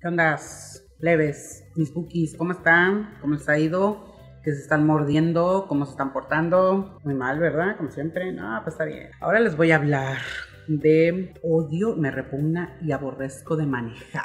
¿Qué onda, plebes, mis bookies? ¿Cómo están? ¿Cómo les ha ido? ¿Qué se están mordiendo? ¿Cómo se están portando? Muy mal, ¿verdad? Como siempre. No, pues está bien. Ahora les voy a hablar de odio, me repugna y aborrezco de manejar.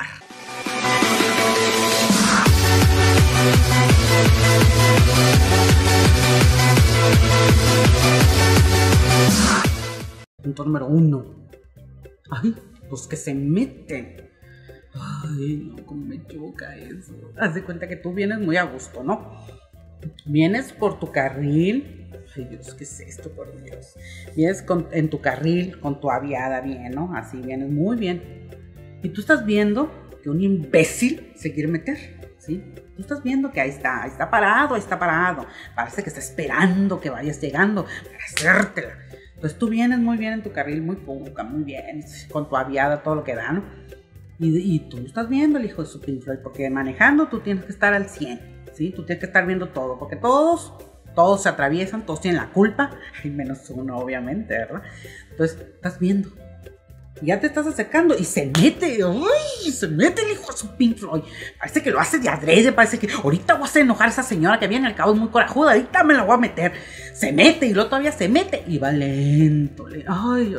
Punto número 1. Ay, los que se meten. Ay, no, cómo me choca eso. Haz de cuenta que tú vienes muy a gusto, ¿no? Vienes por tu carril. Ay, Dios, ¿qué es esto, por Dios? Vienes en tu carril, con tu aviada bien, ¿no? Así vienes muy bien. Y tú estás viendo que un imbécil se quiere meter, ¿sí? Tú estás viendo que ahí está parado. Parece que está esperando que vayas llegando para hacértela. Entonces tú vienes muy bien en tu carril, muy poca, muy bien, con tu aviada, todo lo que da, ¿no? Y tú estás viendo el hijo de su Pink Floyd, porque manejando tú tienes que estar al 100, ¿sí? Tú tienes que estar viendo todo, porque todos se atraviesan, todos tienen la culpa, y menos uno, obviamente, ¿verdad? Entonces, estás viendo, y ya te estás acercando, y se mete, ¡ay! Se mete el hijo de su Pink Floyd. Parece que lo hace de adrede, parece que ahorita voy a hacer enojar a esa señora que viene, al cabo es muy corajuda, ahorita me la voy a meter. Se mete, y luego todavía se mete, y va lento, ay,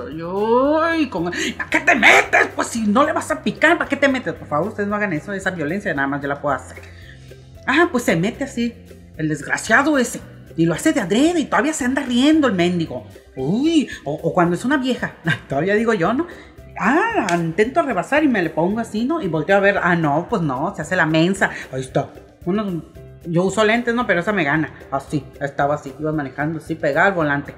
¿para qué te metes? Pues si no le vas a picar, ¿para qué te metes? Por favor, ustedes no hagan eso, esa violencia nada más yo la puedo hacer. Pues se mete así, el desgraciado ese, y lo hace de adrede, y todavía se anda riendo el mendigo. Uy, o cuando es una vieja, todavía digo yo, ¿no? Intento rebasar y me le pongo así, ¿no? Y volteo a ver, no, pues no, se hace la mensa. Ahí está, yo uso lentes, ¿no? Pero esa me gana. Así, estaba así, iba manejando así, pegada al volante.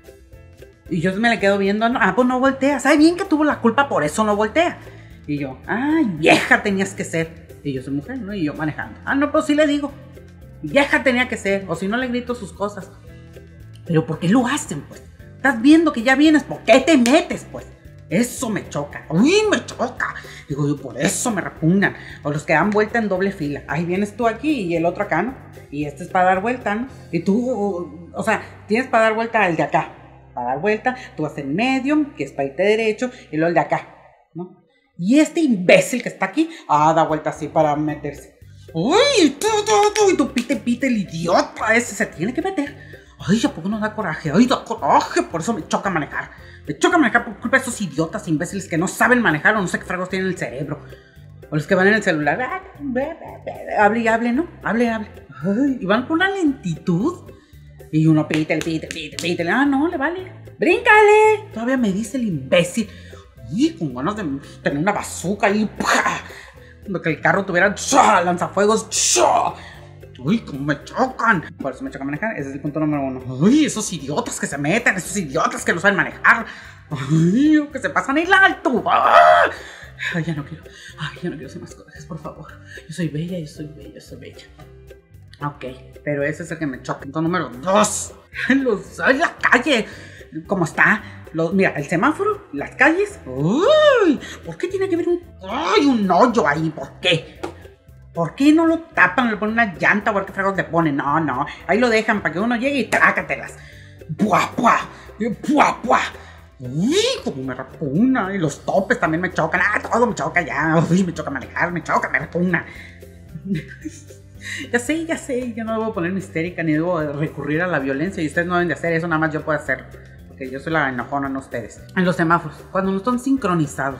Y yo me le quedo viendo, pues no voltea. Sabe bien que tuvo la culpa, por eso no voltea. Y yo, vieja tenías que ser. Y yo soy mujer, ¿no? Y yo manejando. No, pues sí le digo. Vieja tenía que ser, o si no le grito sus cosas. Pero ¿por qué lo hacen, pues? Estás viendo que ya vienes, ¿por qué te metes, pues? Eso me choca, me choca. Digo yo, por eso me repugnan. O los que dan vuelta en doble fila. Vienes tú aquí y el otro acá, ¿no? Y este es para dar vuelta, ¿no? Y tú, tienes para dar vuelta el de acá. Para dar vuelta, tú vas en medio, que es para irte derecho, y luego el de acá, ¿no? Y este imbécil que está aquí, da vuelta así para meterse. Y tú pite, el idiota ese se tiene que meter. ¿A poco no da coraje? Da coraje, por eso me choca manejar. Me choca manejar por culpa de esos idiotas imbéciles que no saben manejar o no sé qué fragos tienen en el cerebro. O los que van en el celular, hable y hable, ¿no? Hable. Y van con una lentitud. Y uno pítele. No, le vale. ¡Bríncale! Todavía me dice el imbécil. Con ganas de tener una bazooka y cuando que el carro tuviera lanzafuegos. Cómo me chocan. Por eso me choca manejar. Ese es el punto número 1. Esos idiotas que se meten, esos idiotas que no saben manejar. Que se pasan el alto. Ya no quiero hacer más cosas, por favor. Yo soy bella. Ok, pero ese es el que me choca. Punto número 2. La calle. ¿Cómo está? Mira, el semáforo, las calles. ¿Por qué tiene que haber un hoyo ahí? ¿Por qué? ¿Por qué no lo tapan, le ponen una llanta o qué fragos le ponen? No, ahí lo dejan para que uno llegue y trácatelas. ¡Puah! Como me repugna. Y los topes también me chocan. Todo me choca ya. Me choca manejar, me repugna. Ya sé, yo no debo ponerme histérica ni debo recurrir a la violencia y ustedes no deben de hacer eso, nada más yo puedo hacerlo. Porque yo soy la enojona, no ustedes. En los semáforos, cuando no están sincronizados.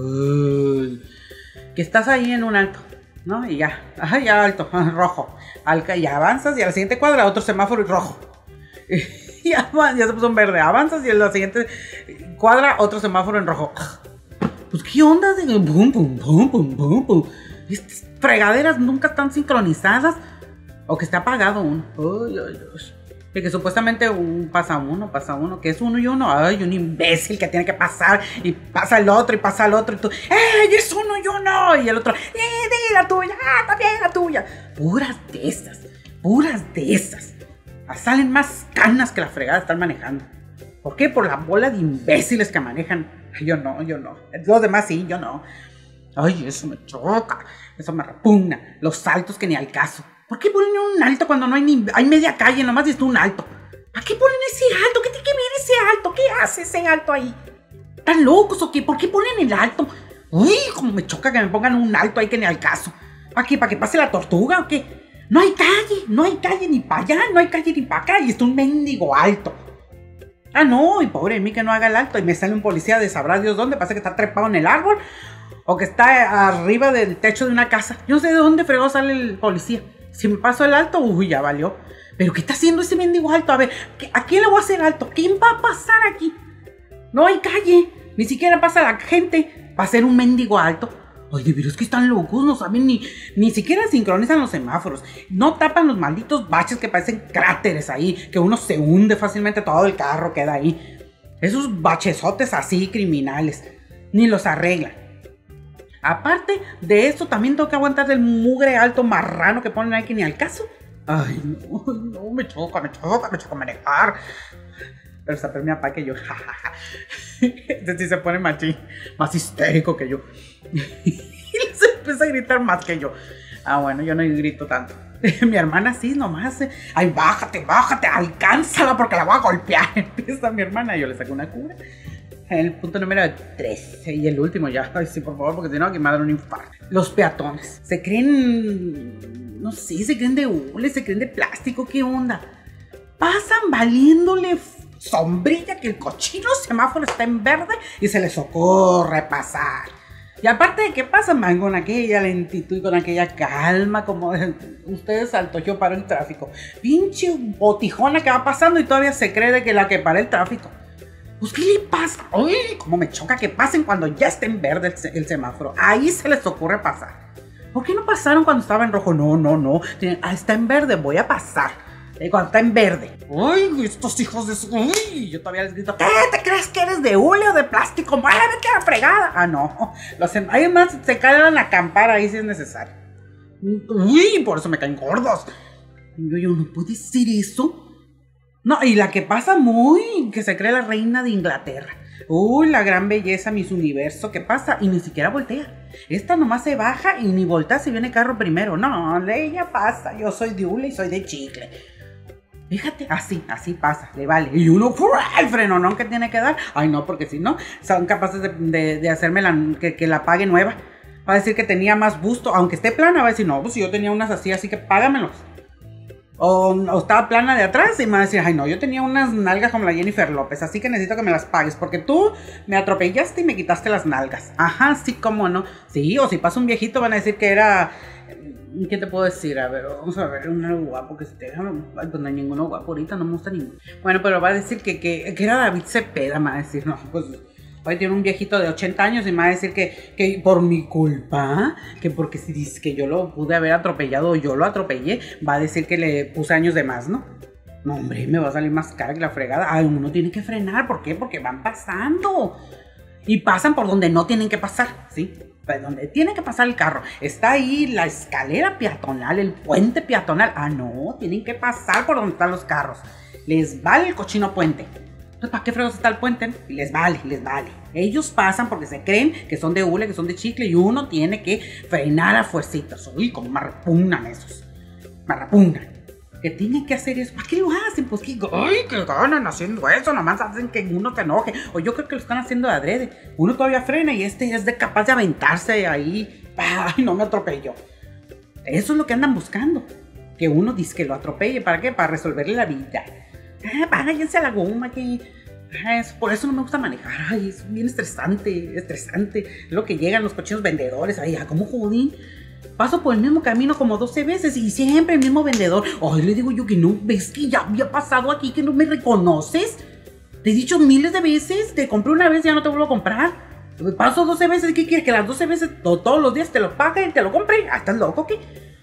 Que estás ahí en un alto, ¿no? Y ya alto, rojo. Y avanzas y a la siguiente cuadra otro semáforo y rojo. Y ya se puso en verde. Avanzas y en la siguiente cuadra otro semáforo en rojo. Pues qué onda de pum. Estas fregaderas nunca están sincronizadas. O que está apagado uno. Y que supuestamente pasa uno, que es uno y uno. Un imbécil que tiene que pasar. Y pasa el otro, y tú, es uno y uno. Y el otro, di la tuya, también la tuya. Puras de esas. Salen más canas que la fregada están manejando. ¿Por qué? Por la bola de imbéciles que manejan. Yo no. Los demás sí, yo no. Eso me choca. Eso me repugna. Los saltos que ni al caso. ¿Por qué ponen un alto cuando no hay media calle? Nomás está un alto. ¿Para qué ponen ese alto? ¿Qué tiene que ver ese alto? ¿Qué hace ese alto ahí? ¿Están locos o qué? ¿Por qué ponen el alto? Uy, como me choca que me pongan un alto ahí que ni al caso. Aquí, para que pase la tortuga o qué. No hay calle ni para allá, no hay calle ni para acá y está un mendigo alto. Ah, no, y pobre de mí que no haga el alto y me sale un policía de sabrá Dios dónde, pasa que está trepado en el árbol o que está arriba del techo de una casa. Yo no sé de dónde fregó sale el policía. Si me paso el alto, uy, ya valió. ¿Pero qué está haciendo ese mendigo alto? A ver, ¿a quién le voy a hacer alto? ¿Quién va a pasar aquí? No hay calle, ni siquiera pasa la gente para hacer un mendigo alto. Oye, pero es que están locos, no saben ni siquiera sincronizan los semáforos. No tapan los malditos baches que parecen cráteres ahí, que uno se hunde fácilmente, todo el carro queda ahí. Esos bachesotes así criminales, ni los arreglan. Aparte de esto, también tengo que aguantar del mugre alto marrano que ponen ahí que ni al caso. Ay, no, me choca manejar. Pero saber mi papá que yo, este sí se pone machín, más histérico que yo. Y se empieza a gritar más que yo. Ah, bueno, yo no grito tanto. Mi hermana sí, nomás. Ay, bájate, alcánzala porque la voy a golpear. Empieza mi hermana y yo le saco una cura. El punto número 13 y el último ya. Ay, sí, por favor, porque si no, aquí me va a dar un infarto. Los peatones. Se creen, no sé, se creen de hule, se creen de plástico, ¿qué onda? Pasan valiéndole sombrilla que el cochino semáforo está en verde y se les ocurre pasar. Y aparte de que pasan, van con aquella lentitud y con aquella calma, como ustedes saltó, yo paro el tráfico. Pinche botijona que va pasando y todavía se cree de que la que para el tráfico. Pues, ¿qué le pasa? Uy, cómo me choca que pasen cuando ya esté en verde el semáforo. Ahí se les ocurre pasar. ¿Por qué no pasaron cuando estaba en rojo? No. Está en verde, voy a pasar. Cuando está en verde. Uy, estos hijos de su... Uy, yo todavía les grito, ¿qué te crees que eres de hule o de plástico? ¡Muévete a la fregada! Ah, no. Además, se caen a acampar ahí si es necesario. Uy, por eso me caen gordos. Yo no puede ser eso. No, y la que pasa muy, que se cree la reina de Inglaterra. Uy, la gran belleza, Miss Universo, ¿qué pasa? Y ni siquiera voltea. Esta nomás se baja y ni voltea si viene carro primero. No, ella pasa. Yo soy de hule y soy de chicle. Fíjate, así pasa, le vale. Y uno, el frenonón que tiene que dar. Ay, no, porque si no, son capaces de hacerme que la pague nueva. Va a decir que tenía más busto, aunque esté plana, va a decir, no, pues yo tenía unas así que págamelos. O estaba plana de atrás y me va a decir, ay, no, yo tenía unas nalgas como la Jennifer López, así que necesito que me las pagues, porque tú me atropellaste y me quitaste las nalgas. Ajá, sí, cómo no. Sí, o si pasa un viejito van a decir que era... ¿Qué te puedo decir? A ver, vamos a ver un guapo que esté. Ay, pues no hay ninguno guapo ahorita, no me gusta ninguno. Bueno, pero va a decir que era David Cepeda, me va a decir, no, pues hoy tiene un viejito de 80 años y me va a decir que por mi culpa, que porque si dice que yo lo pude haber atropellado o yo lo atropellé, va a decir que le puse años de más, ¿no? No, hombre, me va a salir más cara que la fregada. Ay, uno tiene que frenar, ¿por qué? Porque van pasando. Y pasan por donde no tienen que pasar, ¿sí? Donde tiene que pasar el carro. Está ahí la escalera peatonal, el puente peatonal. Ah, no, tienen que pasar por donde están los carros. Les vale el cochino puente. Entonces, ¿para qué fregos está el puente? Y les vale. Ellos pasan porque se creen que son de hule, que son de chicle y uno tiene que frenar a fuercitas. Uy, como me repugnan esos. Me repugnan. Que tienen que hacer eso. ¿Para qué lo hacen? Pues que, ay, que ganan haciendo eso. Nomás hacen que uno te enoje. O yo creo que lo están haciendo de adrede. Uno todavía frena y este es capaz de aventarse ahí. Ay, no me atropelló. Eso es lo que andan buscando. Que uno dice que lo atropelle. ¿Para qué? Para resolverle la vida. Váyanse a la goma que... por eso no me gusta manejar. Ay, es bien estresante. Es lo que llegan los cochinos vendedores. Ay, ¿cómo jodín? Paso por el mismo camino como 12 veces y siempre el mismo vendedor. Ay, le digo yo que no, ves que ya había pasado aquí, que no me reconoces. Te he dicho miles de veces, te compré una vez y ya no te vuelvo a comprar. Paso 12 veces, ¿qué quieres? Que las 12 veces todos los días te lo pague y te lo compre. ¿Estás loco qué?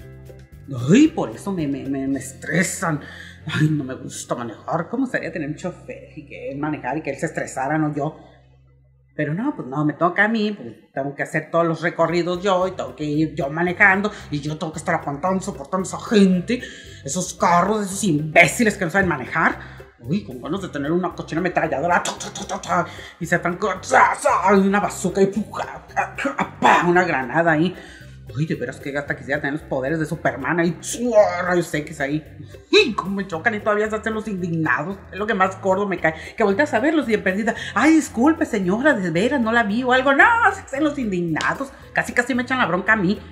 Ay, por eso me estresan. Ay, no me gusta manejar. ¿Cómo sería tener un chofer y que él manejar y que él se estresara, no yo? Pero no, pues no, me toca a mí, pues tengo que hacer todos los recorridos yo y tengo que ir yo manejando y yo tengo que estar aguantando, soportando a esa gente, esos carros, esos imbéciles que no saben manejar. Uy, con ganas de tener una cochina ametralladora y se están con una bazooka y una granada ahí. Ay, de veras que hasta quisiera tener los poderes de Superman ahí. Rayos X ahí. Y cómo me chocan y todavía se hacen los indignados. Es lo que más gordo me cae. Que volteas a verlos y de perdida. Ay, disculpe, señora, de veras, no la vi o algo. No, se hacen los indignados. Casi me echan la bronca a mí.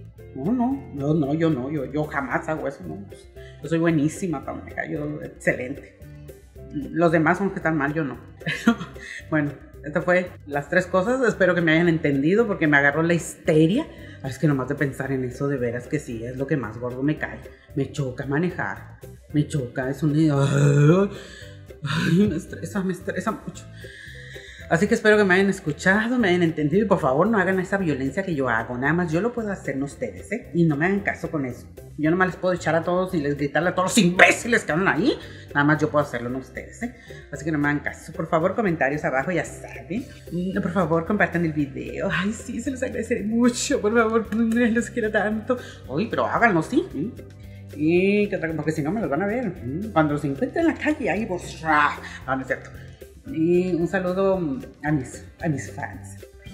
Yo jamás hago eso, no. Yo soy buenísima para manejar, yo excelente. Los demás son los que están mal, yo no. Bueno, estas fue las 3 cosas. Espero que me hayan entendido porque me agarró la histeria. Ay, es que nomás de pensar en eso, de veras que sí, es lo que más gordo me cae. Me choca manejar. Me choca, es un... Ay, me estresa mucho. Así que espero que me hayan escuchado, me hayan entendido y por favor no hagan esa violencia que yo hago. Nada más yo lo puedo hacer, no ustedes, ¿eh? Y no me hagan caso con eso. Yo nomás les puedo echar a todos y les gritarle a todos los imbéciles que andan ahí. Nada más yo puedo hacerlo, no ustedes, ¿eh? Así que no me hagan caso. Por favor, comentarios abajo, ya saben. Por favor, compartan el video. Ay, sí, se los agradeceré mucho. Por favor, los quiero tanto. Uy, pero háganlo, sí. Y porque si no me los van a ver. Cuando los encuentren en la calle, ahí vos. No, no es cierto. Y un saludo a mis fans.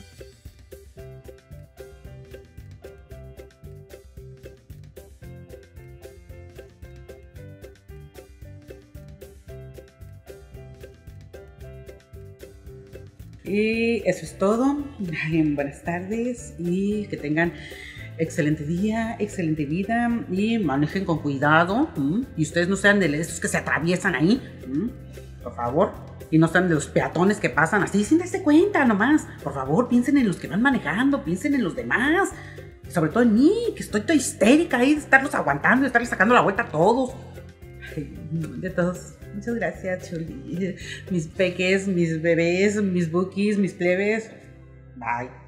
Y eso es todo. Buenas tardes y que tengan excelente día, excelente vida y manejen con cuidado. Y ustedes no sean de esos que se atraviesan ahí. Por favor. Y no sean de los peatones que pasan así sin darse cuenta nomás. Por favor, piensen en los que van manejando, piensen en los demás. Sobre todo en mí, que estoy toda histérica ahí de estarlos aguantando, de estarles sacando la vuelta a todos. Ay, de todos. Muchas gracias, Chuli. Mis peques, mis bebés, mis bookies, mis plebes. Bye.